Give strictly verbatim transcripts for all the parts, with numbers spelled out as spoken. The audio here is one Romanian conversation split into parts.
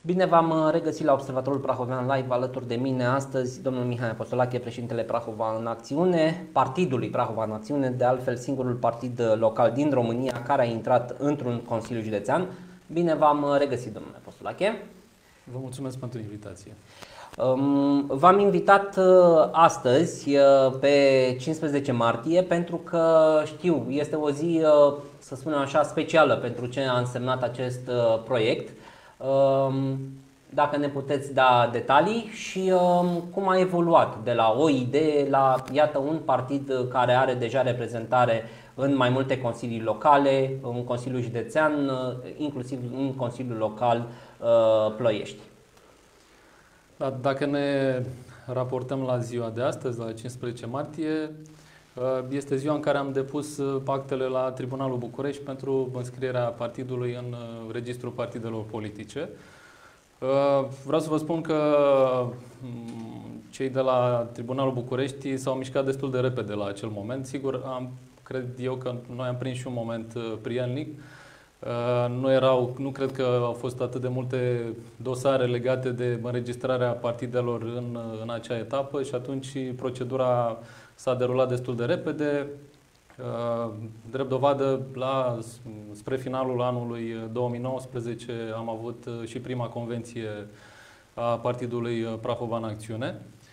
Bine v-am regăsit la Observatorul Prahovean Live. Alături de mine astăzi domnul Mihai Apostolache, președintele Prahova în Acțiune, partidului Prahova în Acțiune, de altfel singurul partid local din România care a intrat într-un Consiliu Județean. Bine v-am regăsit, domnule Apostolache. Vă mulțumesc pentru invitație. V-am invitat astăzi, pe cincisprezece martie, pentru că știu, este o zi, să spunem așa, specială pentru ce a însemnat acest proiect. Dacă ne puteți da detalii și cum a evoluat de la o idee la, iată, un partid care are deja reprezentare în mai multe consilii locale, un consiliu județean, inclusiv un consiliu local Ploiești. Da, dacă ne raportăm la ziua de astăzi, la cincisprezece martie, este ziua în care am depus actele la Tribunalul București pentru înscrierea partidului în registrul partidelor politice. Vreau să vă spun că cei de la Tribunalul București s-au mișcat destul de repede la acel moment. Sigur, am, cred eu că noi am prins și un moment prielnic. Nu, erau, nu cred că au fost atât de multe dosare legate de înregistrarea partidelor în, în acea etapă și atunci procedura s-a derulat destul de repede. Drept dovadă, la, spre finalul anului două mii nouăsprezece am avut și prima convenție a Partidului Prahova în Acțiune.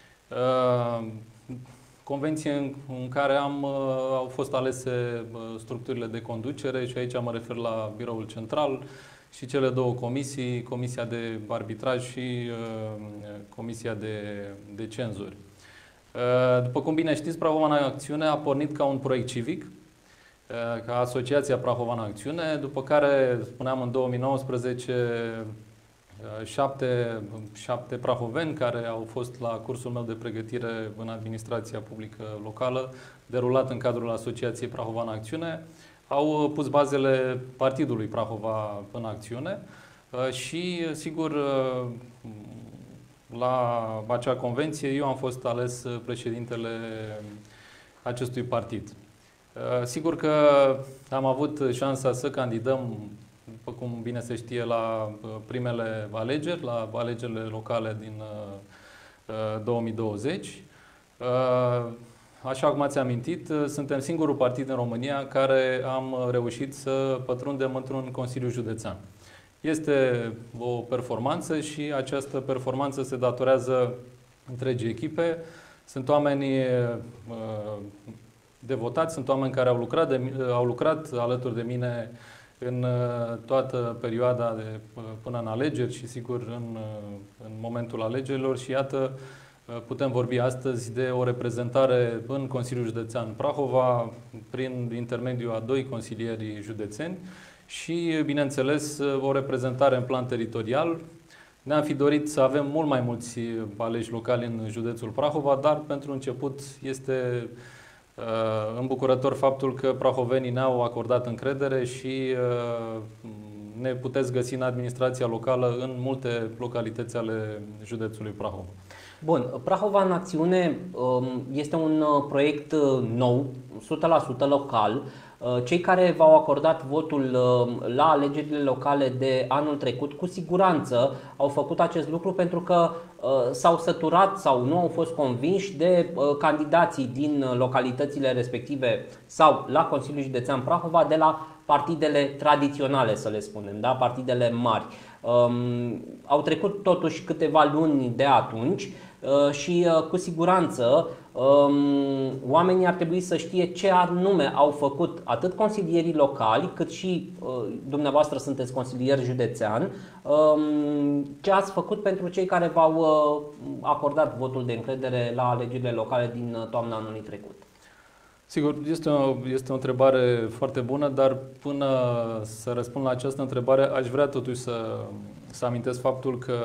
Convenție în, în care am, au fost alese structurile de conducere și aici mă refer la Biroul Central și cele două comisii, Comisia de Arbitraj și uh, Comisia de, de Cenzuri. Uh, după cum bine știți, Prahova în Acțiune a pornit ca un proiect civic, uh, ca Asociația Prahova în Acțiune, după care, spuneam, în două mii nouăsprezece, Șapte, șapte prahoveni care au fost la cursul meu de pregătire în administrația publică locală, derulat în cadrul Asociației Prahova în Acțiune, au pus bazele partidului Prahova în Acțiune și, sigur, la acea convenție eu am fost ales președintele acestui partid. Sigur că am avut șansa să candidăm, după cum bine se știe, la primele alegeri, la alegerile locale din două mii douăzeci. Așa cum ați amintit, suntem singurul partid în România care am reușit să pătrundem într-un Consiliu Județean. Este o performanță și această performanță se datorează întregii echipe. Sunt oameni devotați, sunt oameni care au lucrat, de, au lucrat alături de mine în toată perioada de, până în alegeri și, sigur, în, în momentul alegerilor și, iată, putem vorbi astăzi de o reprezentare în Consiliul Județean Prahova prin intermediul a doi consilieri județeni și, bineînțeles, o reprezentare în plan teritorial. Ne-am fi dorit să avem mult mai mulți aleși locali în județul Prahova, dar pentru început este îmbucurător faptul că prahovenii ne-au acordat încredere și ne puteți găsi în administrația locală în multe localități ale județului Prahova. Bun, Prahova în Acțiune este un proiect nou, o sută la sută local. Cei care v-au acordat votul la alegerile locale de anul trecut, cu siguranță au făcut acest lucru pentru că s-au săturat sau nu au fost convinși de candidații din localitățile respective sau la Consiliul Județean Prahova de la partidele tradiționale, să le spunem, da? Partidele mari. Um, au trecut totuși câteva luni de atunci și cu siguranță um, oamenii ar trebui să știe ce anume au făcut atât consilierii locali, cât și uh, dumneavoastră sunteți consilier județean, um, ce ați făcut pentru cei care v-au uh, acordat votul de încredere la alegerile locale din toamna anului trecut. Sigur, este o, este o întrebare foarte bună, dar până să răspund la această întrebare, aș vrea totuși să, să amintesc faptul că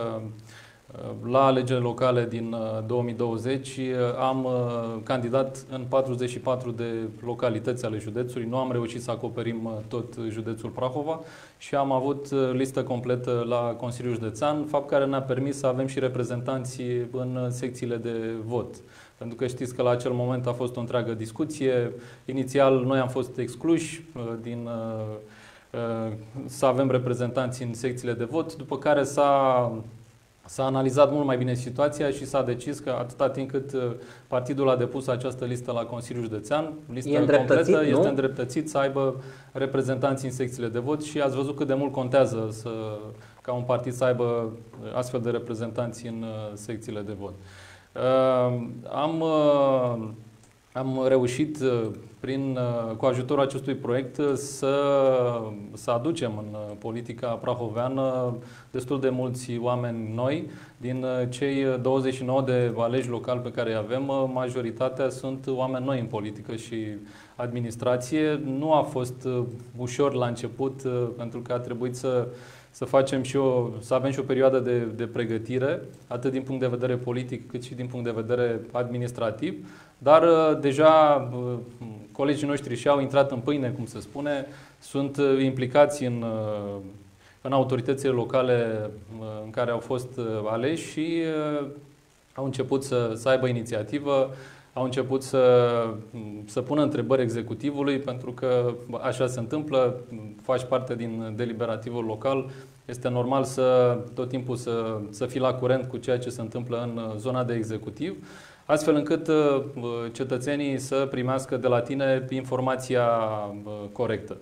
la alegerile locale din două mii douăzeci am candidat în patruzeci și patru de localități ale județului. Nu am reușit să acoperim tot județul Prahova și am avut listă completă la Consiliul Județean, fapt care ne-a permis să avem și reprezentanții în secțiile de vot. Pentru că știți că la acel moment a fost o întreagă discuție. Inițial noi am fost excluși din să avem reprezentanți în secțiile de vot, după care s-a S-a analizat mult mai bine situația și s-a decis că atâta timp cât partidul a depus această listă la Consiliul Județean, lista completă, nu? Este îndreptățit să aibă reprezentanți în secțiile de vot și ați văzut cât de mult contează să, ca un partid să aibă astfel de reprezentanți în secțiile de vot. Am, am reușit prin, cu ajutorul acestui proiect să, să aducem în politica prahoveană destul de mulți oameni noi. Din cei douăzeci și nouă de aleși locali pe care îi avem, majoritatea sunt oameni noi în politică și administrație. Nu a fost ușor la început, pentru că a trebuit să, să facem și o, să avem și o perioadă de, de pregătire, atât din punct de vedere politic, cât și din punct de vedere administrativ. Dar deja colegii noștri și-au intrat în pâine, cum se spune, sunt implicați în, în autoritățile locale în care au fost aleși și au început să, să aibă inițiativă, au început să, să pună întrebări executivului, pentru că așa se întâmplă, faci parte din deliberativul local, este normal să tot timpul să, să fii la curent cu ceea ce se întâmplă în zona de executiv, astfel încât cetățenii să primească de la tine informația corectă.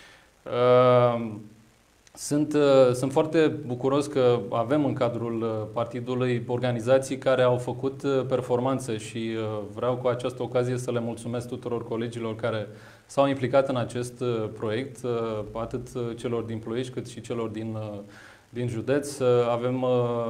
Sunt, sunt foarte bucuros că avem în cadrul partidului organizații care au făcut performanță și vreau cu această ocazie să le mulțumesc tuturor colegilor care s-au implicat în acest proiect, atât celor din Ploiești cât și celor din, din județ. Avem,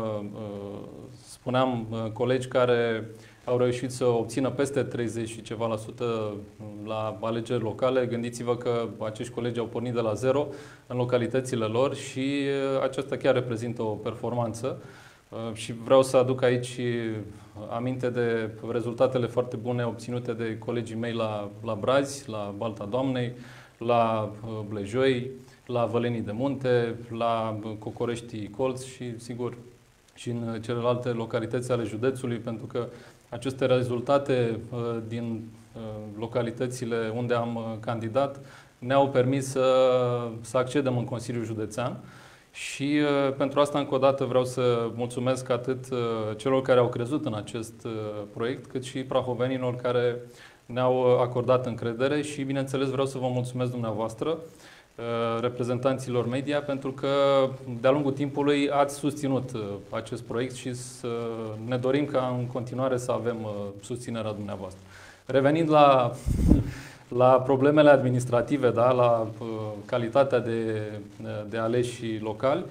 spuneam, colegi care au reușit să obțină peste treizeci și ceva la sută la alegeri locale. Gândiți-vă că acești colegi au pornit de la zero în localitățile lor și aceasta chiar reprezintă o performanță. Și vreau să aduc aici aminte de rezultatele foarte bune obținute de colegii mei la, la Brazi, la Balta Doamnei, la Blejoi, la Vălenii de Munte, la Cocorești Colț și, sigur, și în celelalte localități ale județului, pentru că aceste rezultate din localitățile unde am candidat ne-au permis să, să accedem în Consiliul Județean și pentru asta încă o dată vreau să mulțumesc atât celor care au crezut în acest proiect, cât și prahovenilor care ne-au acordat încredere și, bineînțeles, vreau să vă mulțumesc dumneavoastră, reprezentanților media, pentru că de-a lungul timpului ați susținut acest proiect și să ne dorim ca în continuare să avem susținerea dumneavoastră. Revenind la, la problemele administrative, da, la calitatea de, de aleși locali,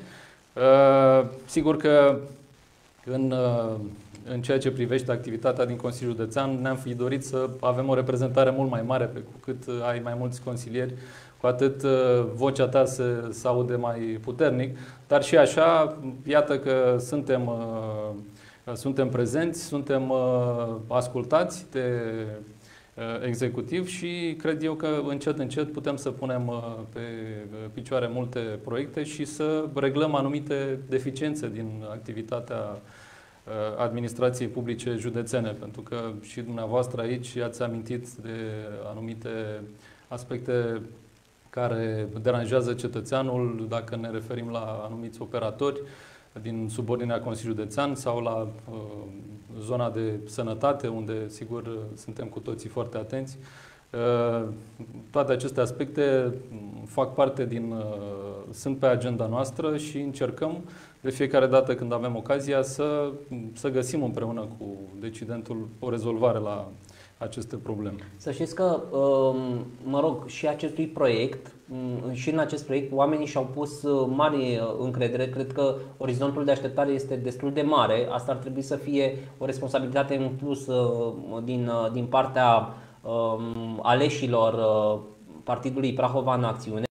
sigur că în, în ceea ce privește activitatea din Consiliul Județean ne-am fi dorit să avem o reprezentare mult mai mare, pe cât ai mai mulți consilieri, cu atât vocea ta se, se aude mai puternic, dar și așa, iată că suntem, suntem prezenți, suntem ascultați de executiv și cred eu că încet, încet putem să punem pe picioare multe proiecte și să reglăm anumite deficiențe din activitatea administrației publice județene, pentru că și dumneavoastră aici ați amintit de anumite aspecte care deranjează cetățeanul, dacă ne referim la anumiți operatori din subordinea Consiliului Județean sau la uh, zona de sănătate, unde, sigur, suntem cu toții foarte atenți. Uh, toate aceste aspecte fac parte din, uh, sunt pe agenda noastră și încercăm de fiecare dată când avem ocazia să, să găsim împreună cu decidentul o rezolvare la aceste probleme. Să știți că, mă rog, și acestui proiect, și în acest proiect, oamenii și-au pus mari încredere. Cred că orizontul de așteptare este destul de mare. Asta ar trebui să fie o responsabilitate în plus din, din partea aleșilor Partidului Prahova în Acțiune.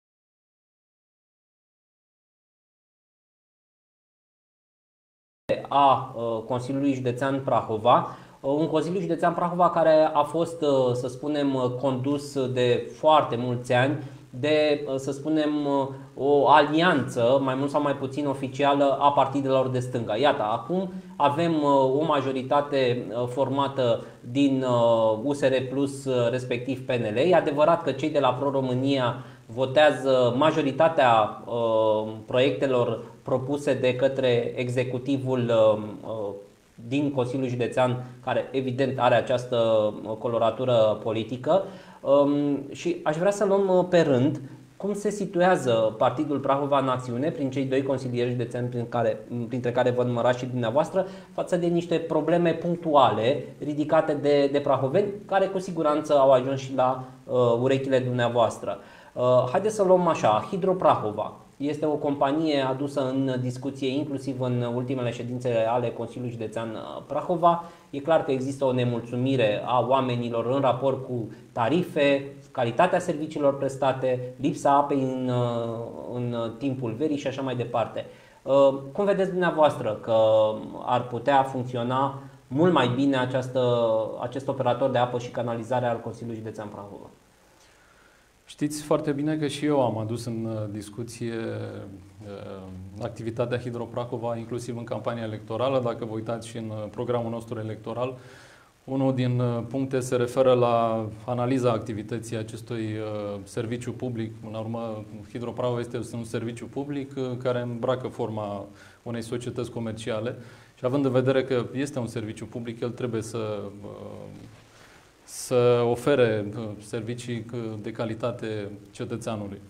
A Consiliului Județean Prahova. Un Consiliu Județean Prahova care a fost, să spunem, condus de foarte mulți ani de, să spunem, o alianță, mai mult sau mai puțin oficială, a partidelor de stânga. Iată, acum avem o majoritate formată din U S R plus, respectiv P N L. E adevărat că cei de la Pro-România votează majoritatea uh, proiectelor propuse de către executivul uh, din Consiliul Județean, care evident are această coloratură politică. Um, și aș vrea să luăm pe rând cum se situează Partidul Prahova în acțiune prin cei doi consilieri județeni prin care, printre care vă numărați și dumneavoastră, față de niște probleme punctuale ridicate de, de prahoveni, care cu siguranță au ajuns și la uh, urechile dumneavoastră. Uh, haideți să luăm așa, Hidro Prahova este o companie adusă în discuție inclusiv în ultimele ședințe ale Consiliului Județean Prahova. E clar că există o nemulțumire a oamenilor în raport cu tarife, calitatea serviciilor prestate, lipsa apei în, în timpul verii și așa mai departe. Cum vedeți dumneavoastră că ar putea funcționa mult mai bine această, acest operator de apă și canalizare al Consiliului Județean Prahova? Știți foarte bine că și eu am adus în discuție uh, activitatea Hidro Prahova, inclusiv în campania electorală. Dacă vă uitați și în programul nostru electoral, unul din puncte se referă la analiza activității acestui uh, serviciu public. În urmă, Hidro Prahova este un serviciu public uh, care îmbracă forma unei societăți comerciale și având în vedere că este un serviciu public, el trebuie să uh, să ofere servicii de calitate cetățeanului.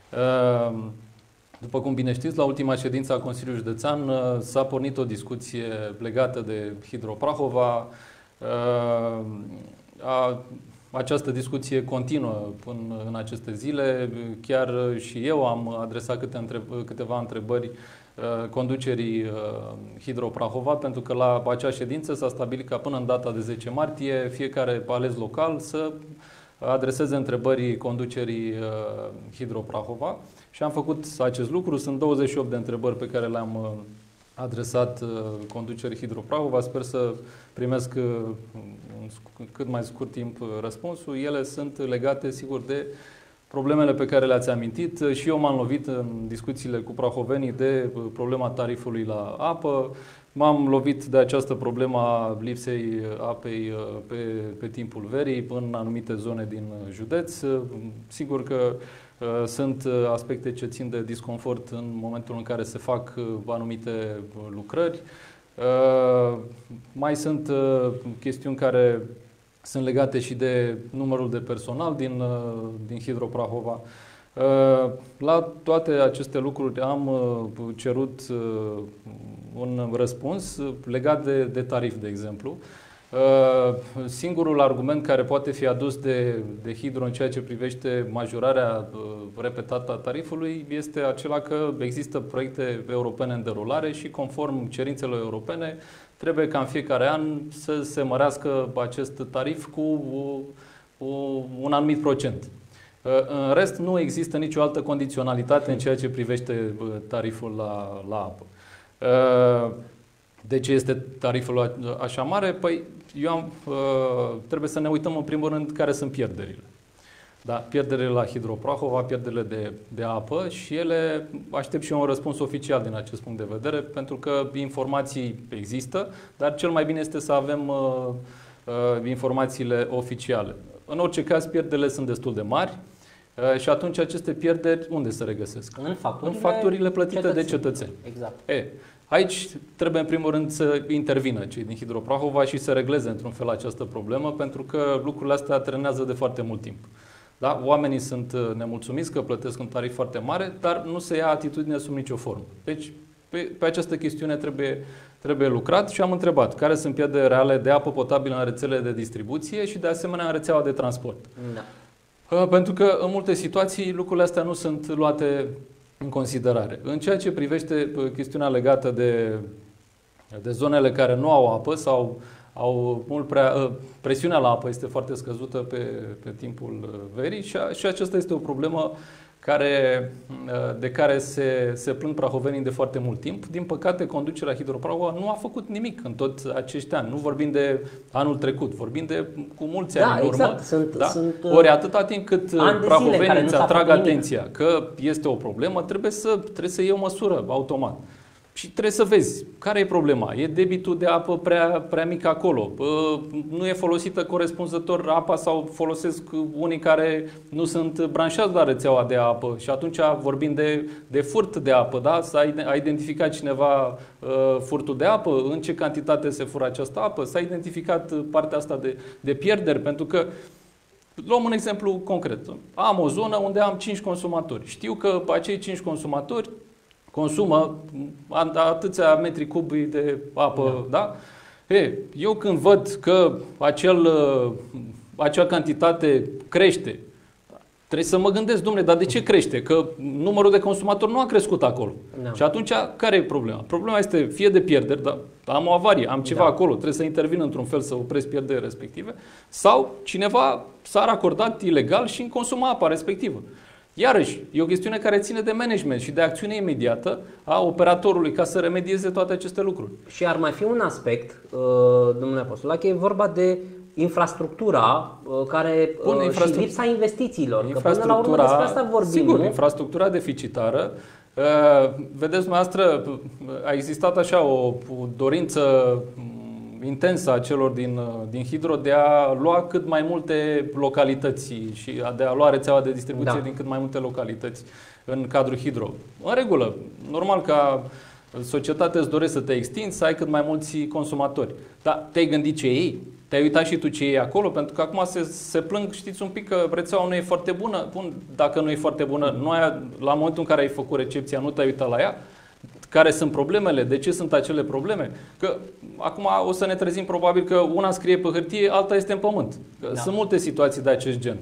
După cum bine știți, la ultima ședință a Consiliului Județean s-a pornit o discuție legată de Hidro Prahova. Această discuție continuă în, în aceste zile. Chiar și eu am adresat câte întreb, câteva întrebări conducerii Hidro Prahova, pentru că la acea ședință s-a stabilit ca până în data de zece martie fiecare ales local să adreseze întrebări conducerii Hidro Prahova și am făcut acest lucru. Sunt douăzeci și opt de întrebări pe care le-am adresat conducerii Hidro Prahova. Sper să primesc în cât mai scurt timp răspunsul. Ele sunt legate, sigur, de problemele pe care le-ați amintit. Și eu m-am lovit în discuțiile cu prahovenii de problema tarifului la apă. M-am lovit de această problemă a lipsei apei pe, pe timpul verii în anumite zone din județ. Sigur că uh, sunt aspecte ce țin de disconfort în momentul în care se fac anumite lucrări. Uh, mai sunt uh, chestiuni care sunt legate și de numărul de personal din, din Hidro Prahova. La toate aceste lucruri am cerut un răspuns legat de, de tarif, de exemplu. Singurul argument care poate fi adus de, de Hidro în ceea ce privește majorarea repetată a tarifului este acela că există proiecte europene în derulare și conform cerințelor europene trebuie ca în fiecare an să se mărească acest tarif cu un anumit procent. În rest, nu există nicio altă condiționalitate în ceea ce privește tariful la, la apă. De ce este tariful așa mare? Păi, eu am, trebuie să ne uităm în primul rând care sunt pierderile. Da, pierderile la Hidro Prahova, pierderile de, de apă și ele, aștept și eu un răspuns oficial din acest punct de vedere, pentru că informații există, dar cel mai bine este să avem uh, uh, informațiile oficiale. În orice caz, pierderile sunt destul de mari uh, și atunci aceste pierderi unde se regăsesc? În facturile, în facturile plătite cetățeni. de cetățeni. Exact. E, aici trebuie în primul rând să intervină cei din Hidro Prahova și să regleze într-un fel această problemă, pentru că lucrurile astea trenează de foarte mult timp. Da? Oamenii sunt nemulțumiți că plătesc un tarif foarte mare, dar nu se ia atitudine sub nicio formă. Deci, pe, pe această chestiune trebuie, trebuie lucrat și am întrebat care sunt pierderi reale de apă potabilă în rețelele de distribuție și de asemenea în rețeaua de transport. Da. Pentru că în multe situații lucrurile astea nu sunt luate în considerare. În ceea ce privește chestiunea legată de, de zonele care nu au apă sau au mult prea, presiunea la apă este foarte scăzută pe, pe timpul verii și, a, și aceasta este o problemă care, de care se, se plâng prahovenii de foarte mult timp. Din păcate, conducerea Hidro Prahova nu a făcut nimic în toți acești ani. Nu vorbim de anul trecut, vorbim de cu mulți da, ani în urmă. Exact. Sunt, da? sunt, Ori atâta timp cât prahovenii îți atrag atenția că este o problemă, trebuie să, trebuie să iei o măsură automat. Și trebuie să vezi care e problema. E debitul de apă prea, prea mic acolo. Nu e folosită corespunzător apa sau folosesc unii care nu sunt branșați la rețeaua de apă. Și atunci vorbim de, de furt de apă. Da? S-a identificat cineva uh, furtul de apă, în ce cantitate se fură această apă, s-a identificat partea asta de, de pierderi, pentru că luăm un exemplu concret. Am o zonă unde am cinci consumatori. Știu că acei cinci consumatori consumă atâția metri cubi de apă, da? da? E, eu când văd că acel, acea cantitate crește, trebuie să mă gândesc, domnule, dar de ce crește? Că numărul de consumatori nu a crescut acolo. Da. Și atunci, care e problema? Problema este fie de pierderi, da? Am o avarie, am ceva da. acolo, trebuie să intervin într-un fel să opresc pierderile respective, sau cineva s-a racordat ilegal și consuma apa respectivă. Iarăși, e o chestiune care ține de management și de acțiune imediată a operatorului ca să remedieze toate aceste lucruri. Și ar mai fi un aspect, domnule Apostolache, e vorba de infrastructura care Bun, infrastructura, și lipsa investițiilor. Infrastructura, că până la urmă despre asta vorbim. Sigur, nu? infrastructura deficitară. Vedeți, noastră, a existat așa o, o dorință intensă a celor din, din Hidro de a lua cât mai multe localități și de a lua rețeaua de distribuție da. din cât mai multe localități în cadrul Hidro. În regulă, normal ca societate îți dorești să te extinzi, să ai cât mai mulți consumatori. Dar te-ai gândit ce ei? Te-ai uitat și tu ce e acolo? Pentru că acum se, se plâng, știți un pic, că rețeaua nu e foarte bună. Bun, dacă nu e foarte bună, nu ai, la momentul în care ai făcut recepția, nu te-ai uitat la ea? Care sunt problemele? De ce sunt acele probleme? Că acum o să ne trezim probabil că una scrie pe hârtie, alta este în pământ. Da. Sunt multe situații de acest gen.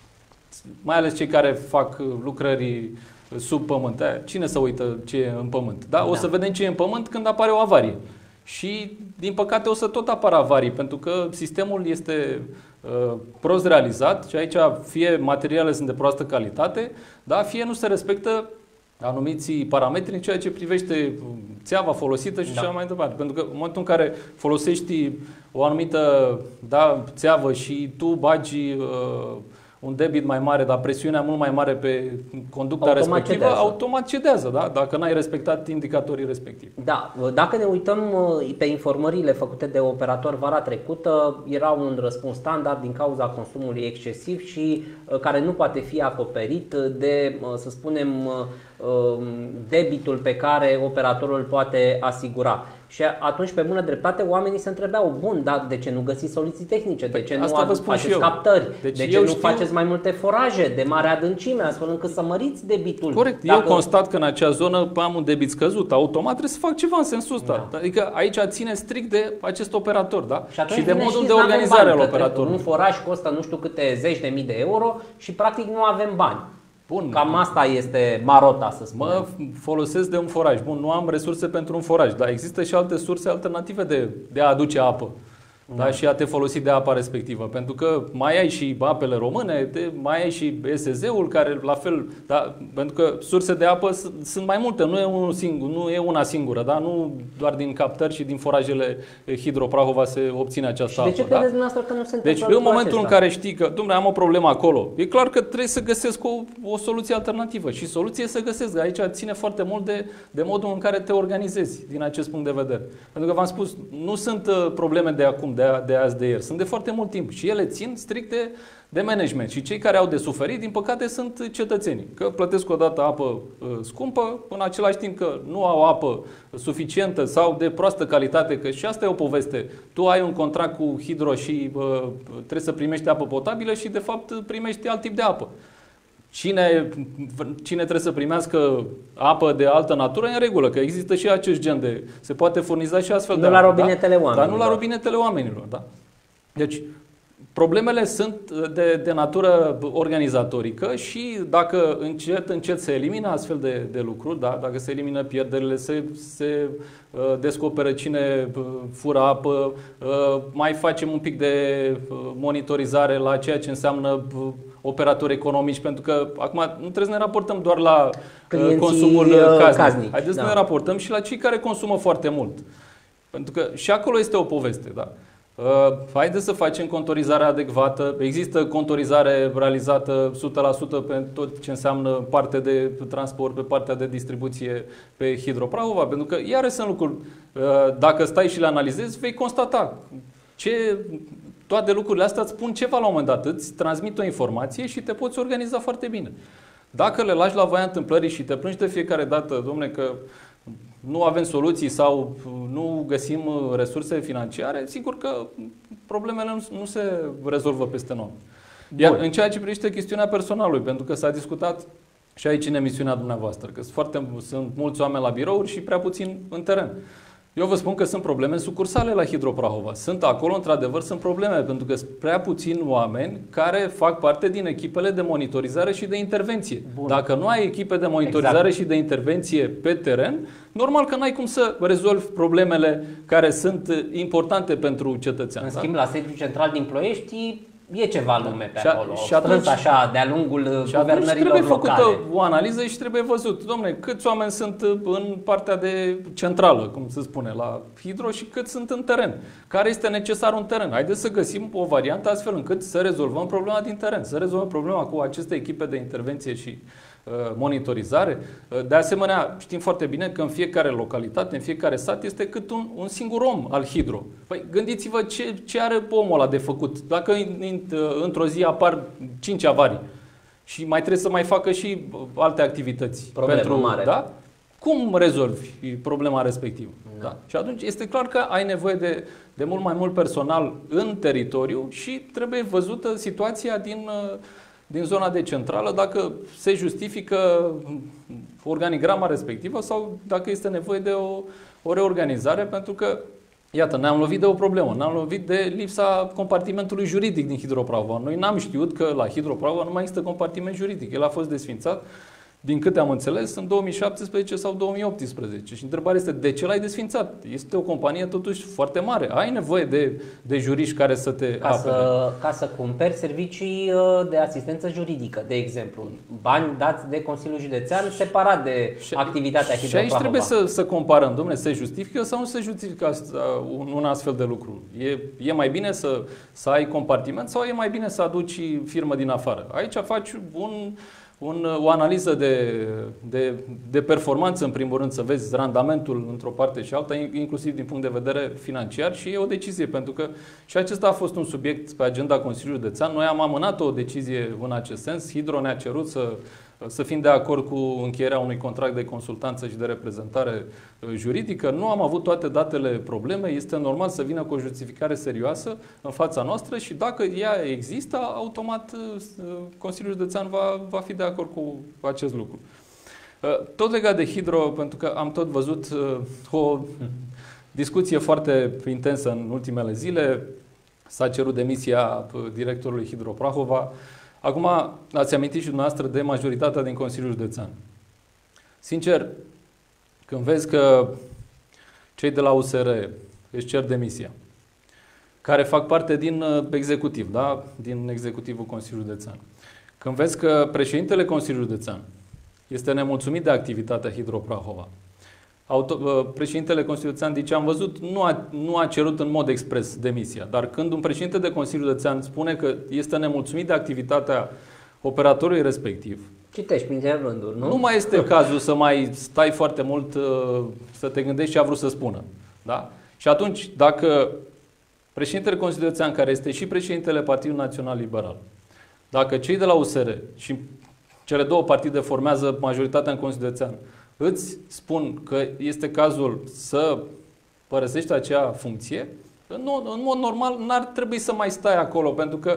Mai ales cei care fac lucrări sub pământ. Cine să uită ce e în pământ? Da? Da. O să vedem ce e în pământ când apare o avarie. Și, din păcate, o să tot apară avarii, pentru că sistemul este uh, prost realizat și aici fie materialele sunt de proastă calitate, da? Fie nu se respectă anumiți parametri în ceea ce privește țeava folosită și da. așa mai departe. Pentru că în momentul în care folosești o anumită da, țeavă și tu bagi uh, un debit mai mare, dar presiunea mult mai mare pe conducta automat respectivă, cedează. automat cedează, da? Dacă n-ai respectat indicatorii respectivi. Da, dacă ne uităm pe informările făcute de operator vara trecută, era un răspuns standard din cauza consumului excesiv și care nu poate fi acoperit de, să spunem, debitul pe care operatorul poate asigura. Și atunci, pe bună dreptate, oamenii se întrebeau, bun, dar de ce nu găsiți soluții tehnice? De ce Asta nu faceți captări? Deci de ce nu știu... faceți mai multe foraje de mare adâncime, astfel încât să măriți debitul? Corect. Dacă... Eu constat că în acea zonă am un debit scăzut, automat trebuie să fac ceva în sensul ăsta. Da. Adică aici ține strict de acest operator, da? Și, și de modul de organizare al operatorului. Un foraj costă nu știu câte zeci de mii de euro și practic nu avem bani. Bun. Cam asta este marota, să spunem. Mă folosesc de un foraj. Bun, nu am resurse pentru un foraj, dar există și alte surse alternative de, de a aduce apă. Da, și a te folosi de apa respectivă. Pentru că mai ai și apele române, de, mai ai și S Z ul care la fel, da, pentru că surse de apă sunt mai multe, nu e, unul singur, nu e una singură, da? Nu doar din captări și din forajele Hidro Prahova se obține această apă. Și de ce credeți dumneavoastră că nu se întâmplă? Deci în momentul în care știi că, dom'le, am o problemă acolo, e clar că trebuie să găsesc o, o soluție alternativă și soluție să găsesc. Aici ține foarte mult de, de modul în care te organizezi din acest punct de vedere. Pentru că v-am spus, nu sunt probleme de acum, de, a, de azi, de ieri. Sunt de foarte mult timp și ele țin strict de, de management. Și cei care au de suferit, din păcate, sunt cetățenii. Că plătesc o dată apă uh, scumpă, în același timp că nu au apă suficientă sau de proastă calitate, că și asta e o poveste. Tu ai un contract cu Hidro și uh, trebuie să primești apă potabilă și, de fapt, primești alt tip de apă. Cine, cine trebuie să primească apă de altă natură e în regulă, că există și acest gen de... Se poate furniza și astfel nu de la apă, robinetele da? oamenilor. Dar nu la robinetele oamenilor. Da? Deci, problemele sunt de, de natură organizatorică și dacă încet, încet se elimină astfel de, de lucruri, da? Dacă se elimină pierderile, se, se uh, descoperă cine uh, fură apă, uh, mai facem un pic de uh, monitorizare la ceea ce înseamnă uh, operatori economici, pentru că acum nu trebuie să ne raportăm doar la uh, consumul casnic. casnic. Haideți da. să ne raportăm și la cei care consumă foarte mult. Pentru că și acolo este o poveste, da? Uh, haideți să facem contorizarea adecvată. Există contorizare realizată o sută la sută pe tot ce înseamnă parte de transport, pe partea de distribuție pe Hidroprahova, pentru că iarăși sunt lucruri, uh, dacă stai și le analizezi, vei constata ce, toate lucrurile astea îți spun ceva la un moment dat, îți transmit o informație și te poți organiza foarte bine. Dacă le lași la voia întâmplării și te plângi de fiecare dată, domne, că nu avem soluții sau nu găsim resurse financiare, sigur că problemele nu se rezolvă peste noapte. Iar Bun. în ceea ce privește chestiunea personalului, pentru că s-a discutat și aici în emisiunea dumneavoastră, că sunt, foarte, sunt mulți oameni la birouri și prea puțini în teren. Eu vă spun că sunt probleme sucursale la Hidroprahova. Sunt acolo, într-adevăr, sunt probleme, pentru că sunt prea puțini oameni care fac parte din echipele de monitorizare și de intervenție. Bun. Dacă nu ai echipe de monitorizare exact. și de intervenție pe teren, normal că n-ai cum să rezolvi problemele care sunt importante pentru cetățean. În da? schimb, la sediul central din Ploiești e ceva lume pe și acolo. Și atunci, așa, de-a lungul și guvernărilor trebuie locale. făcută o analiză și trebuie văzut, dom'le, câți oameni sunt în partea de centrală, cum se spune, la Hidro și cât sunt în teren. Care este necesar un teren? Haideți să găsim o variantă astfel încât să rezolvăm problema din teren, să rezolvăm problema cu aceste echipe de intervenție și monitorizare. De asemenea, știm foarte bine că în fiecare localitate, în fiecare sat, este cât un, un singur om al Hidro. Păi gândiți-vă ce, ce are omul ăla de făcut. Dacă într-o zi apar cinci avarii și mai trebuie să mai facă și alte activități. Problemă pentru, mare. Da? Cum rezolvi problema respectivă? Da. Da. Și atunci este clar că ai nevoie de, de mult mai mult personal în teritoriu și trebuie văzută situația din din zona de centrală, dacă se justifică organigrama respectivă sau dacă este nevoie de o, o reorganizare, pentru că, iată, ne-am lovit de o problemă, ne-am lovit de lipsa compartimentului juridic din Hidroprahova. Noi n-am știut că la Hidroprahova nu mai există compartiment juridic. El a fost desfințat, din câte am înțeles, în două mii șaptesprezece sau două mii optsprezece. Și întrebarea este, de ce l-ai desfințat? Este o companie totuși foarte mare. Ai nevoie de, de juriști care să te ca apere. Să, ca să cumperi servicii de asistență juridică, de exemplu. Bani dați de Consiliul Județean separat de și, activitatea Hidroprahova. Și aici trebuie să, să comparăm, dom'le, se justifică sau nu se justifică un, un astfel de lucru. E, e mai bine să, să ai compartiment sau e mai bine să aduci firmă din afară? Aici faci un... Un, o analiză de, de, de performanță, în primul rând, să vezi randamentul într-o parte și alta, inclusiv din punct de vedere financiar, și e o decizie, pentru că și acesta a fost un subiect pe agenda Consiliului Județean. Noi am amânat o decizie în acest sens. Hidro ne-a cerut să, să fim de acord cu încheierea unui contract de consultanță și de reprezentare juridică. Nu am avut toate datele problemei. Este normal să vină cu o justificare serioasă în fața noastră și dacă ea există, automat Consiliul Județean va, va fi de acord cu acest lucru. Tot legat de Hidro, pentru că am tot văzut o discuție foarte intensă în ultimele zile, s-a cerut demisia directorului Hidroprahova. Acum ați amintit și dumneavoastră de majoritatea din Consiliul Județean. Sincer, când vezi că cei de la U S R își cer demisia, care fac parte din executiv, da? Din executivul Consiliului Județean, când vezi că președintele Consiliului Județean este nemulțumit de activitatea Hidroprahova, Auto, președintele Consiliului Județean, deci am văzut, nu a, nu a cerut în mod expres demisia, dar când un președinte de Consiliul Județean spune că este nemulțumit de activitatea operatorului respectiv, citești printre rânduri, nu? Nu mai este cazul să mai stai foarte mult să te gândești ce a vrut să spună. Da? Și atunci, dacă președintele Consiliului Județean, care este și președintele Partidului Național Liberal, dacă cei de la U S R și cele două partide formează majoritatea în Consiliul Județean, îți spun că este cazul să părăsești acea funcție, în, în mod normal n-ar trebui să mai stai acolo, pentru că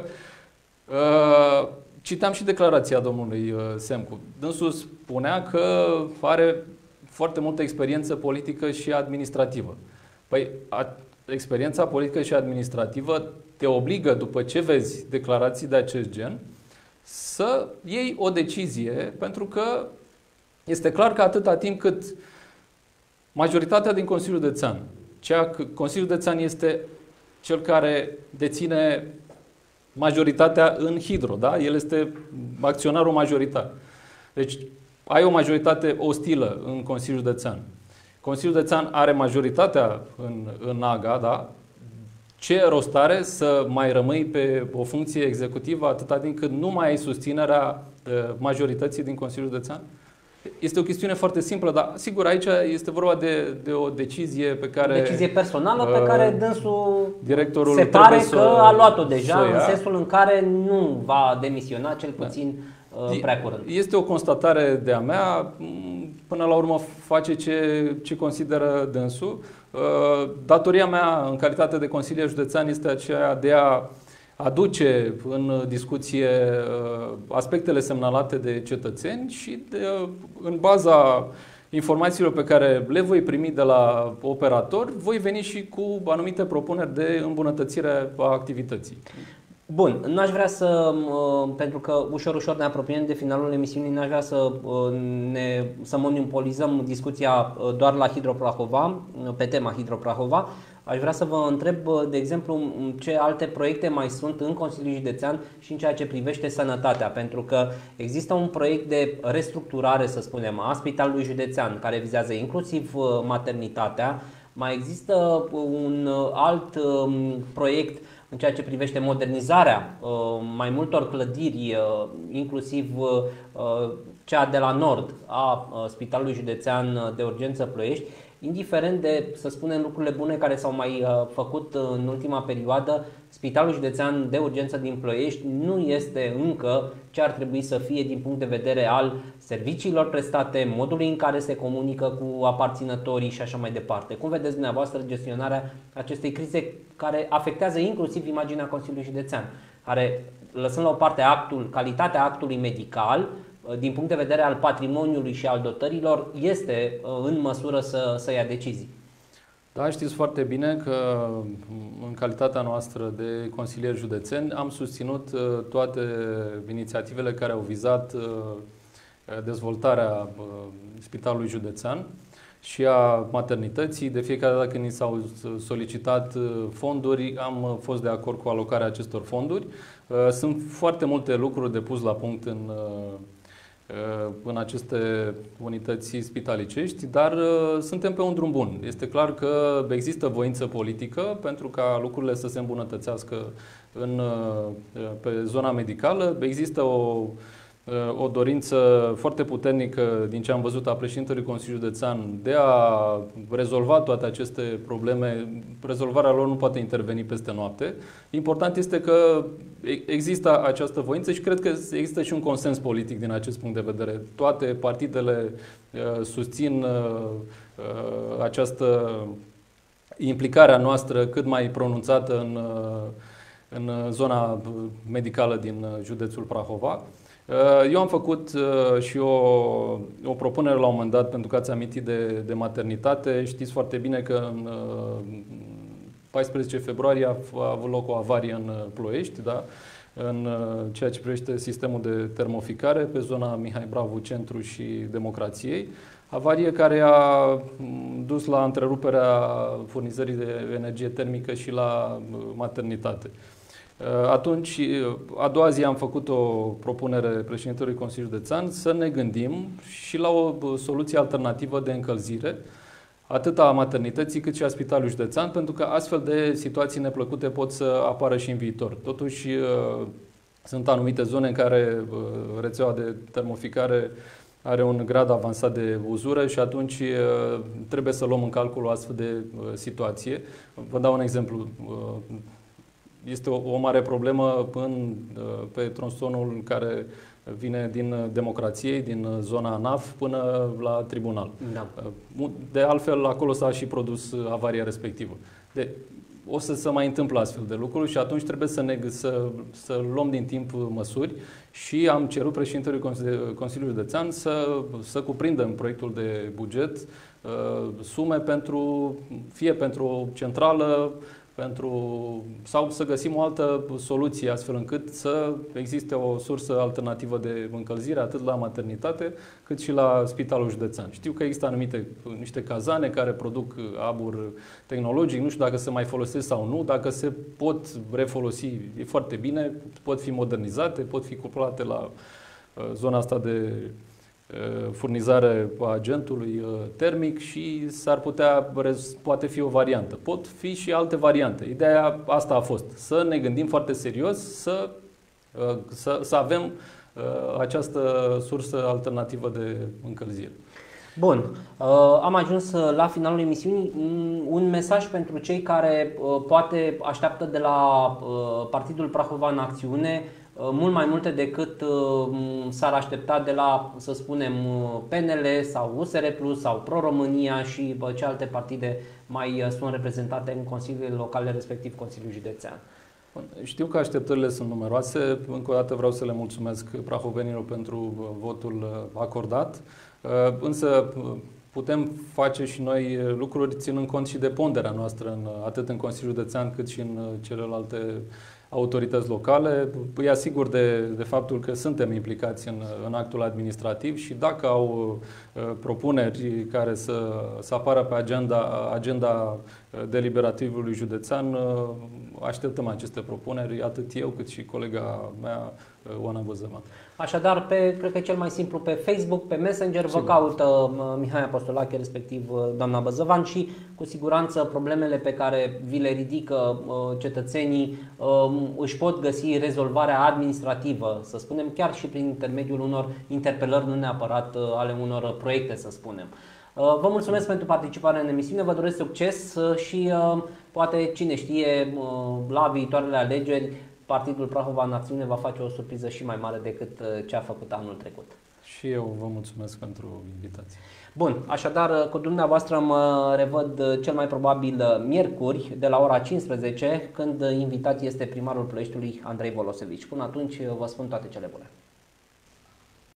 uh, citeam și declarația domnului uh, Semcu. Dânsul spunea că are foarte multă experiență politică și administrativă. Păi, a, experiența politică și administrativă te obligă, după ce vezi declarații de acest gen, să iei o decizie, pentru că este clar că atâta timp cât majoritatea din Consiliul Județean, cea, Consiliul Județean este cel care deține majoritatea în Hidro, da? El este acționarul majoritar. Deci ai o majoritate ostilă în Consiliul Județean. Consiliul Județean are majoritatea în, în A G A, da? ce rost are să mai rămâi pe o funcție executivă atâta timp cât nu mai ai susținerea majorității din Consiliul Județean? Este o chestiune foarte simplă, dar sigur aici este vorba de, de o decizie pe care... O decizie personală pe care dânsul directorul se pare să, că a luat-o deja, în sensul în care nu va demisiona cel puțin da. prea curând. Este o constatare de-a mea, până la urmă face ce, ce consideră dânsul. Datoria mea în calitate de consilier județean este aceea de a aduce în discuție aspectele semnalate de cetățeni și de, în baza informațiilor pe care le voi primi de la operator, voi veni și cu anumite propuneri de îmbunătățire a activității. Bun, n-aș vrea să, pentru că ușor, ușor ne apropiem de finalul emisiunii, n-aș vrea să, ne, să monopolizăm discuția doar la Hidroprahova, pe tema Hidroprahova. Aș vrea să vă întreb, de exemplu, ce alte proiecte mai sunt în Consiliul Județean și în ceea ce privește sănătatea, pentru că există un proiect de restructurare, să spunem, a Spitalului Județean, care vizează inclusiv maternitatea. Mai există un alt proiect în ceea ce privește modernizarea mai multor clădiri, inclusiv cea de la nord a Spitalului Județean de Urgență Ploiești. Indiferent de, să spunem, lucrurile bune care s-au mai făcut în ultima perioadă, Spitalul Județean de Urgență din Ploiești nu este încă ce ar trebui să fie din punct de vedere al serviciilor prestate, modului în care se comunică cu aparținătorii și așa mai departe. Cum vedeți dumneavoastră gestionarea acestei crize care afectează inclusiv imaginea Consiliului Județean, care, lăsând la o parte actul, calitatea actului medical, din punct de vedere al patrimoniului și al dotărilor, este în măsură să, să ia decizii? Da, știți foarte bine că în calitatea noastră de consilieri județeni am susținut toate inițiativele care au vizat dezvoltarea Spitalului Județean și a maternității. De fiecare dată când ni s-au solicitat fonduri, am fost de acord cu alocarea acestor fonduri. Sunt foarte multe lucruri de pus la punct în în aceste unități spitalicești, dar uh, suntem pe un drum bun. Este clar că există voință politică pentru ca lucrurile să se îmbunătățească în, uh, pe zona medicală. Există o, uh, o dorință foarte puternică din ce am văzut a președintelui Consiliului Județean de a rezolva toate aceste probleme. Rezolvarea lor nu poate interveni peste noapte. Important este că există această voință și cred că există și un consens politic din acest punct de vedere. Toate partidele uh, susțin uh, uh, această implicare a noastră cât mai pronunțată în, uh, în zona medicală din județul Prahova. Uh, eu am făcut uh, și o, o propunere la un moment dat, pentru că ați amintit de, de maternitate. Știți foarte bine că în uh, paisprezece februarie a, a avut loc o avarie în Ploiești, da? În ceea ce privește sistemul de termoficare pe zona Mihai Bravu, Centru și Democrației. Avarie care a dus la întreruperea furnizării de energie termică și la maternitate. Atunci, a doua zi am făcut o propunere președintelui Consiliului Județean să ne gândim și la o soluție alternativă de încălzire, atât a maternității cât și a Spitalului Județean, pentru că astfel de situații neplăcute pot să apară și în viitor. Totuși, sunt anumite zone în care rețeaua de termoficare are un grad avansat de uzură și atunci trebuie să luăm în calcul o astfel de situație. Vă dau un exemplu. Este o, o mare problemă în, pe tronsonul care vine din Democrației, din zona N A F până la tribunal. Da. De altfel, acolo s-a și produs avaria respectivă. De, o să se mai întâmple astfel de lucruri și atunci trebuie să, ne, să, să luăm din timp măsuri și am cerut președintelui Consiliului Județean să, să cuprindă în proiectul de buget uh, sume pentru, fie pentru o centrală, pentru, sau să găsim o altă soluție astfel încât să existe o sursă alternativă de încălzire atât la maternitate cât și la Spitalul Județean. Știu că există anumite niște cazane care produc abur tehnologic, nu știu dacă se mai folosesc sau nu, dacă se pot refolosi e foarte bine, pot fi modernizate, pot fi cuplate la zona asta de furnizare a agentului termic și s-ar putea, poate fi o variantă. Pot fi și alte variante. Ideea asta a fost, să ne gândim foarte serios, să, să, să avem această sursă alternativă de încălzire. Bun, am ajuns la finalul emisiunii. Un mesaj pentru cei care poate așteaptă de la Partidul Prahova în Acțiune mult mai multe decât s-ar aștepta de la, să spunem, P N L sau U S R Plus sau Pro-România și ce alte partide mai sunt reprezentate în consiliile locale, respectiv Consiliul Județean. Știu că așteptările sunt numeroase. Încă o dată vreau să le mulțumesc prahovenilor pentru votul acordat. Însă putem face și noi lucruri ținând cont și de ponderea noastră, în, atât în Consiliul Județean cât și în celelalte autorități locale. Îi asigur de, de faptul că suntem implicați în, în actul administrativ și dacă au uh, propuneri care să, să apară pe agenda, agenda deliberativului județean, uh, așteptăm aceste propuneri, atât eu cât și colega mea, uh, Oana Băzăvan. Așadar, pe, cred că e cel mai simplu pe Facebook, pe Messenger, sigur, vă caută Mihai Apostolache, respectiv doamna Băzăvan, și cu siguranță problemele pe care vi le ridică cetățenii își pot găsi rezolvarea administrativă, să spunem, chiar și prin intermediul unor interpelări, nu neapărat ale unor proiecte, să spunem. Vă mulțumesc pentru participarea în emisiune, vă doresc succes și poate, cine știe, la viitoarele alegeri Partidul Prahova în Acțiune va face o surpriză și mai mare decât ce a făcut anul trecut. Și eu vă mulțumesc pentru invitație. Bun, așadar, cu dumneavoastră mă revăd cel mai probabil miercuri de la ora cincisprezece, când invitat este primarul Ploieștiului, Andrei Volosevici. Până atunci vă spun toate cele bune.